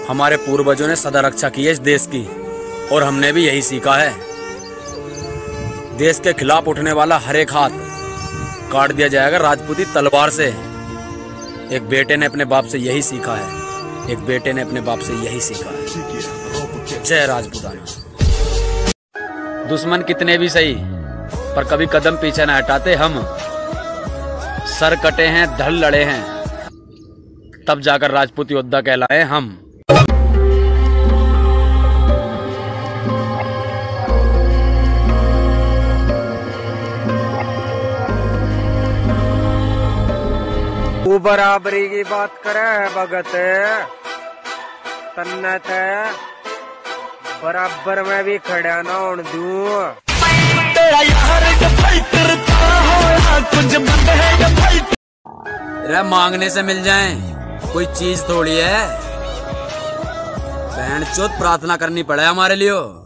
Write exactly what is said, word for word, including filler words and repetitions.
हमारे पूर्वजों ने सदा रक्षा की है इस देश की, और हमने भी यही सीखा है। देश के खिलाफ उठने वाला हर एक हाथ काट दिया जाएगा राजपूती तलवार से। एक बेटे ने अपने बाप से यही सीखा है, एक बेटे ने अपने बाप से यही सीखा है। जय राजपूताना। दुश्मन कितने भी सही, पर कभी कदम पीछे न हटाते हम। सर कटे हैं, धड़ लड़े हैं, तब जाकर राजपूत योद्धा कहलाए हम। वो बराबरी की बात करे भगत, तन्नत बराबर में भी खड़ा ना होने दूं। तेरा यार जो फाइटर था हो कुछ बंद है जो फाइटर। रे मांगने से मिल जाए कोई चीज थोड़ी है, बहन चोत प्रार्थना करनी पड़े हमारे लिए।